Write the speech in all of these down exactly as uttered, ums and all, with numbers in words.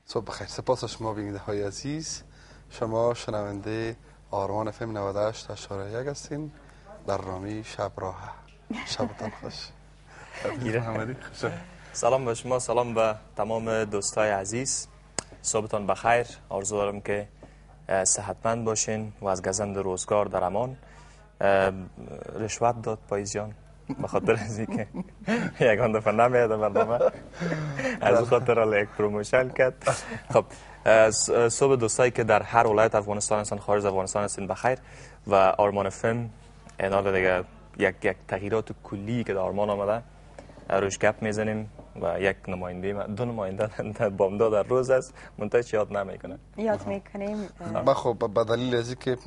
صبح بخیر. سپاس شما بیننده های عزیز. شما شنونده آرمان اف ام نود و هشت اشاره یک هستین. برنامه شب راه. شبتان خوش. حفیظ محمدی خوش. سلام به شما، سلام به تمام دوستای عزیز. صبحتان بخیر. آرزو دارم که صحتمند باشین و از گزند روزگار در امان. رشوت داد پاییزیان به خاطر از اینکه یکان دفعه نمیاد برنامه، از خاطر حالا یک پروموشن کرد. خب صبح دوستایی که در هر ولایت افغانستان هستن، خارج افغانستان هستن بخیر. و آرمان فیلم اینال دیگه یک یک تغییرات کلی که در آرمان آمده روش گپ میزنیم و یک نماینده دو نماینده در بامداد در روز است منتها چی یاد نمیکنه یاد میکنیم. ما خب به دلیل از اینکه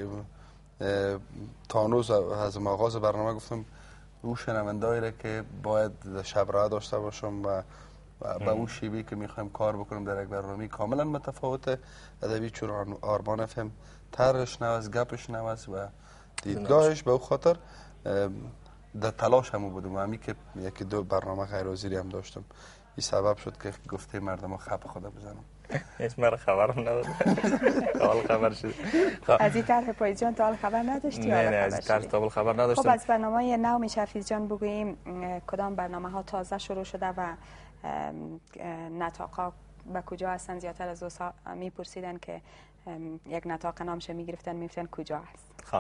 تانوز از آغاز برنامه گفتم او شنونده‌ای را که باید شب راه داشته باشم و به اون شیوهی که میخوایم کار بکنیم در یک برنامه کاملا متفاوت ادبی چون آرمان اف ام طرحش نوست، گپش نوست و دیدگاهش به او خاطر در تلاش همون بودم و همی که یکی دو برنامه غیر حاضری هم داشتم. این سبب شد که گفته مردم ها خب خدا بزنم. هیچ مرا خبرم نداد. حال خبر شد. از این طرح پاییز جان تا حال خبر نداشتی؟ نه نه از این طرح تا حال خبر نداشتم. خب از برنامه نو میشه حفیظ جان بگوییم کدام برنامه ها تازه شروع شده و نطاقا به کجا هستن؟ زیادتر از دوستا میپرسیدن که یک نطاق نامش میگرفتن میفتن کجا هست. خب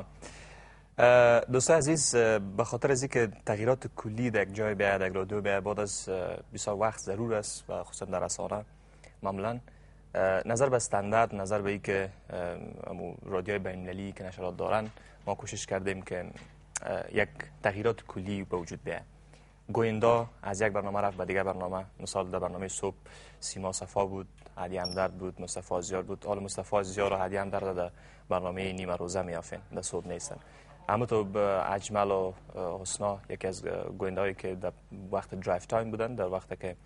دوستان عزیز، به خاطر از اینکه تغییرات کلی در یک جای بیاید، یک رادیو بیاید، بعد از بسیار وقت ضرور است و خصوصا در رسانه معمولا نظر به استاندارد، نظر به اینکه رادیوهای بین‌المللی که نشرات دارن، ما کوشش کردیم که یک تغییرات کلی به وجود بیاید. گوینده از یک برنامه رفت به دیگر برنامه. مثال در برنامه صبح سیما صفا بود، هدیه همدرد بود، مصطفی ازیار بود. حالا مصطفی ازیار و هدیه همدرد در برنامه نیمه روزه میافین، در صبح نیستن. اما تو اجمل و حسنا یکی از گوینده هایی که در وقت درایو تایم بودن، در وقت که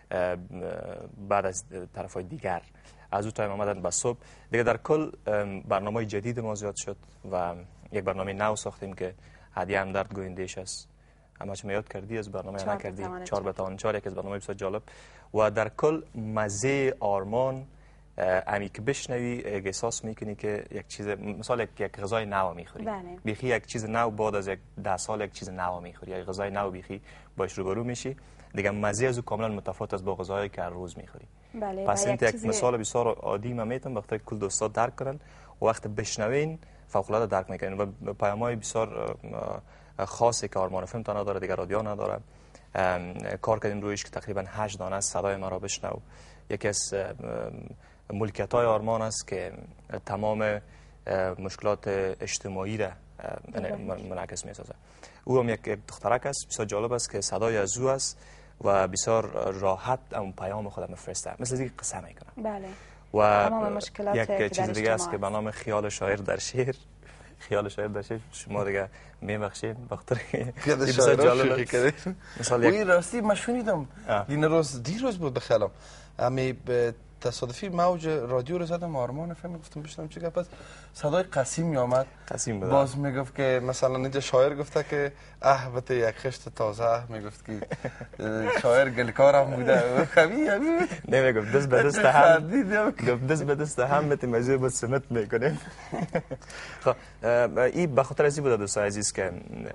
بعد از طرف های دیگر از او تایم آمدن به صبح دیگه، در کل برنامه جدید ما زیاد شد و یک برنامه نو ساختیم که هدیه همدرد گویندهش است. اما چه یاد کردی از برنامه نکردی؟ چهار بتوان چهار یک از برنامه بسیار جالب و در کل مزه آرمان امی که بشنوی احساس میکنی که یک چیز، مثلا یک, یک غذای نو میخوری. بله. بیخی یک چیز نو بعد از یک ده سال یک چیز نو میخوری، یک غذای نو بیخی باش روبرو میشی دیگه. مزه از او کاملا متفاوت از با غذایی که هر روز میخوری. بله. پس این یک چیزی... مثال بسیار عادی من میتونم وقتی کل دوستا درک کنن و وقت بشنوین فوق العاده درک میکنین و پیام‌های بسیار خاصی که آرمان فیلم تا نداره، دیگه رادیو نداره. کار کردیم رویش که تقریبا هشت دانه صدای ما را بشنو. یکی از ملکیت های آرمان است که تمام مشکلات اجتماعی را منعکس می سازه. او هم یک دخترک است بسیار جالب است که صدای از او است و بسیار راحت اون پیام خودم میفرسته، مثل اینکه قصه میکنه. بله. و تمام مشکلات یک چیز دیگه است که به نام خیال شاعر در شعر. خیال شاعر در شعر شما دیگه میبخشید بخاطر خیال شاعر جالب کردید. مثلا یک راستی من شنیدم این روز دیروز بود بخیالم امی تصادفی موج رادیو رو زدم آرمان فیلم گفتم بشنم چه گپ است. صدای قسیم آمد. قسیم بود. باز میگفت که مثلا اینجا شاعر گفته که احوت یک خشت تازه، میگفت که شاعر گلکار هم بوده. خبی همین نمیگفت دست به دست هم گفت دست به دست هم مت مزه با سمت میکنیم. خب این به خاطر ازی بوده دوستان عزیز که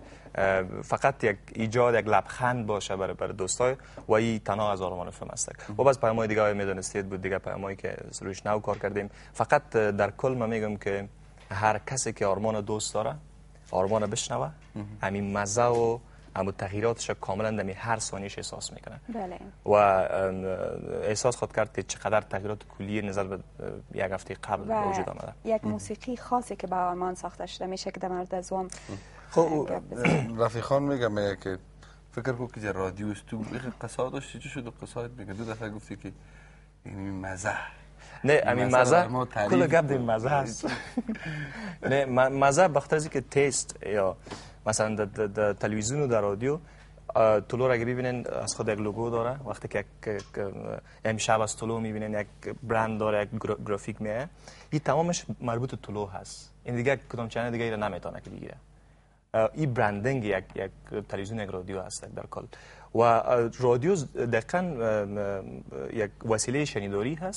فقط یک ایجاد یک لبخند باشه برای برای دوستای و این تنها از آرمان فیلم است. و باز پیام‌های دیگه میدونستید بود، دیگه پیام‌هایی که روش نو کار کردیم. فقط در کل من میگم که هر کسی که آرمان دوست داره، آرمان بشنوه، همین مزه و همون تغییراتش کاملا در هر ثانیه‌اش احساس میکنه. بله. و احساس خود کرد که چقدر تغییرات کلی نظر به یک هفته قبل وجود آمده. یک موسیقی خاصی که با آرمان ساخته شده میشه که در مورد از اون خب رفیقان میگم میگه که فکر کو که رادیو است تو قصه داشتی چه شد قصه میگه دو دفعه گفتی که این مزه نه همین مزه کل گپ در مزه است. نه مزه بخاطر از اینکه تیست یا مثلا در تلویزیون و در رادیو تولو را اگه ببینن از خود یک لوگو داره، وقتی که امشب از تولو میبینن یک برند داره، یک گرافیک میه، این تمامش مربوط تولو هست. این دیگه کدام چنل دیگه را نمیتونه که بگیره. این برندینگ یک یک تلویزیون یک رادیو هست در کل و رادیو دقیقاً یک وسیله شنیداری هست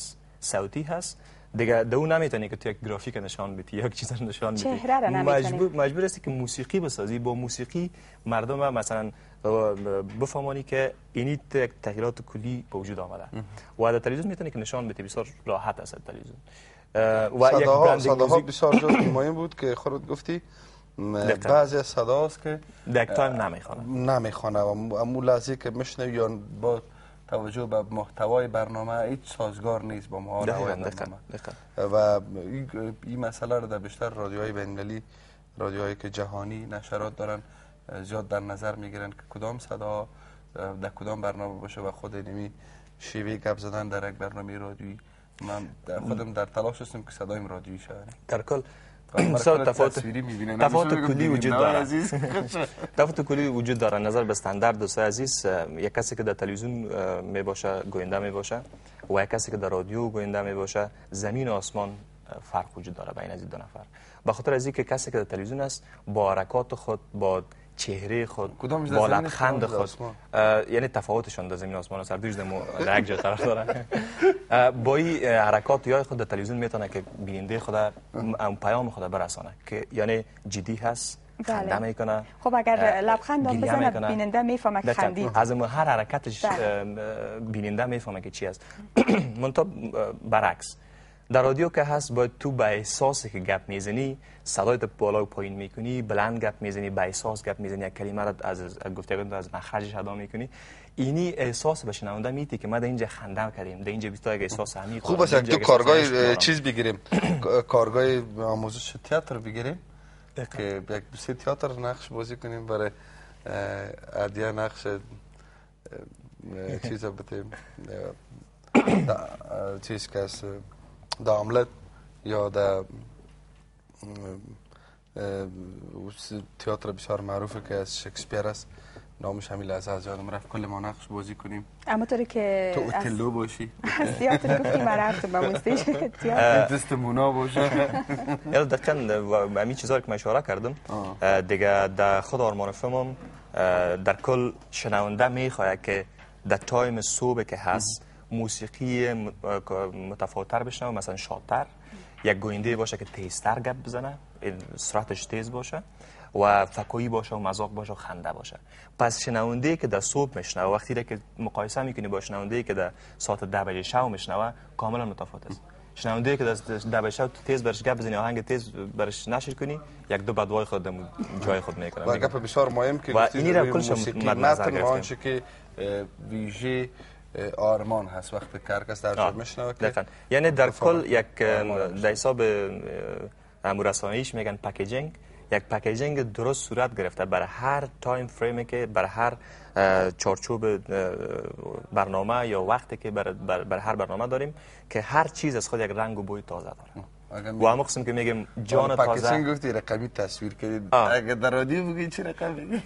صوتی هست دیگه دو نمیتونی که تو یک گرافیک نشان بدی یک چیز نشان بدی چهره را نمیتونی مجبور مجبور هستی که موسیقی بسازی با موسیقی مردم مثلا بفهمانی که اینی یک تغییرات کلی به وجود آمده و در تلویزیون میتونی که نشان بدی بسیار راحت است تلویزیون و صداها صداها بسیار جز مهم بود که خودت گفتی بعضی از صداست که یک تایم نمیخوانه نمیخوانه و امو لحظه که میشنوی یا با توجه به محتوای برنامه هیچ سازگار نیست با محتوای برنامه و این مسئله رو در بیشتر رادیوهای بین‌المللی رادیوهایی که جهانی نشرات دارن زیاد در نظر میگیرن که کدام صدا در کدام برنامه باشه و خود اینمی شیوه گپ زدن در یک برنامه رادیویی من خودم در تلاش هستم که صدایم رادیویی شود در کل تفاوت تفاوت کلی وجود داره تفاوت کلی وجود داره نظر به استاندارد دوستای عزیز یک کسی که در تلویزیون می باشه گوینده می باشه و یک کسی که در رادیو گوینده می باشه زمین و آسمان فرق وجود داره بین از دو نفر به خاطر از اینکه کسی که در تلویزیون است با حرکات خود با چهره خود با لبخند خود یعنی تفاوتشون در زمین آسمان است هر دوش دمو یک جا طرف داره با این حرکات یا خود در تلویزیون میتونه که بیننده خود ام پیام خود برسانه که یعنی جدی هست خنده میکنه خب اگر لبخند هم بزنه بیننده میفهمه که خندید از هر حرکتش بیننده میفهمه که چی است منتها برعکس در رادیو که هست باید تو به احساسی که گپ میزنی صدایت بالا و پایین میکنی بلند گپ میزنی به احساس گپ میزنی یک کلمه را از گفتگو از مخرجش ادا میکنی اینی احساس به شنونده میتی که ما در اینجا خنده کردیم در اینجا بیشتر یک احساس عمیق خوب است تو کارگاه چیز بگیریم کارگاه آموزش تئاتر بگیریم که یک سه تئاتر نقش بازی کنیم برای ادیا نقش چیزا بتیم چیز که است دا آملت یا دا تئاتر بسیار معروفه که از شکسپیر است نامش همین لحظه از یادم رفت کل ما نقش بازی کنیم اما طوری که تو اتلو باشی از تئاتر گفتیم من رفتم به موستیش تئاتر دست مونا باشه یاد دقیقا همین چیزا که من اشاره کردم دیگه در خود آرمان فیلمم در کل شنونده میخواد که در تایم صبح که هست موسیقی متفاوت‌تر بشنوه مثلا شادتر یک گوینده باشه که تیزتر گپ بزنه سرعتش تیز باشه و فکایی باشه و مذاق باشه و خنده باشه پس شنونده که در صبح میشنوه وقتی که مقایسه میکنی با شنونده که در ساعت ده بجه شب میشنوه کاملا متفاوت است شنونده که در ده بجه شب تیز برش گپ بزنی آهنگ تیز برش نشر کنی یک دو بدوای خود در جای خود میکنه و گپ بسیار مهم که و اینی را کلش مد نظر گرفتیم که ویژه آرمان هست وقتی که هر کس در جا میشنوه که یعنی در کل یک در حساب رسانه‌ایش میگن پکیجینگ یک پکیجینگ درست صورت گرفته برای هر تایم فریمی که برای هر چارچوب برنامه یا وقتی که برای بر بر هر برنامه داریم که هر چیز از خود یک رنگ و بوی تازه داره و هم قسم که میگیم جان تازه پکیجینگ گفتی رقمی تصویر کردید اگه در رادیو بگی چی رقم بگی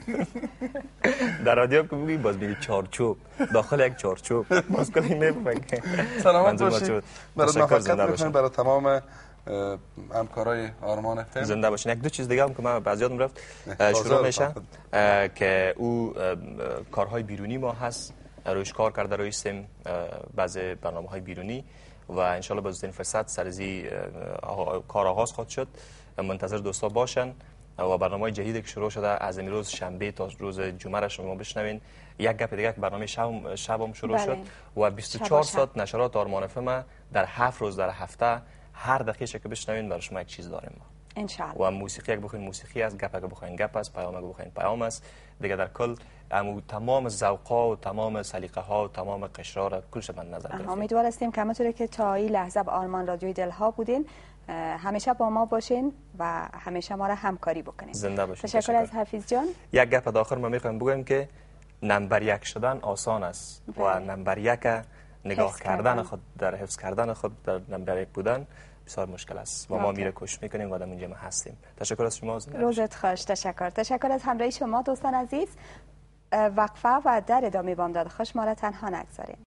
در رادیو که بگی باز بگی چارچوب داخل یک چارچوب باز کلی نمیفهمی سلامت باشید برای موفقیت میخوایم برای تمام همکارای آرمان فیلم زنده باشین. یک دو چیز دیگه هم که من بعضی یادم رفت شروع میشه که او کارهای بیرونی ما هست رویش کار کرده روی سیم بعضی برنامه‌های بیرونی و انشالله با زودترین فرصت سرزی کار آغاز خواهد شد منتظر دوستا باشن و برنامه جدیدی که شروع شده از این روز شنبه تا روز جمعه را شما بشنوین یک گپ دیگه که برنامه شب شبم شروع بله. شد و بیست و چهار ساعت نشرات آرمان فیلم در هفت روز در هفته هر دقیقه که بشنوین برای شما یک چیز داریم ما ان شاء الله و موسیقی اگه بخواین موسیقی است گپ اگه بخواین گپ است پیام اگه بخواین پیام است دیگه در کل امو تمام ذوق‌ها و تمام سلیقه‌ها و تمام قشرها را کلش من نظر گرفتیم. امیدوار هستیم که همونطوری که تا این لحظه با آرمان رادیوی دلها بودین همیشه با ما باشین و همیشه ما را همکاری بکنین. زنده باشین. تشکر, تشکر از حفیظ جان. یک گپ داخل ما میخوایم بگم که نمبر یک شدن آسان است بله. و نمبر یک نگاه کردن, کردن خود در حفظ کردن خود در نمبر یک بودن بسیار مشکل است و ما میره کوشش میکنیم و در اینجا ما هستیم. تشکر از شما. روزت خوش. تشکر. تشکر از همراهی شما دوستان عزیز. وقفه و در ادامه بامداد خوش ما را تنها نگذارین.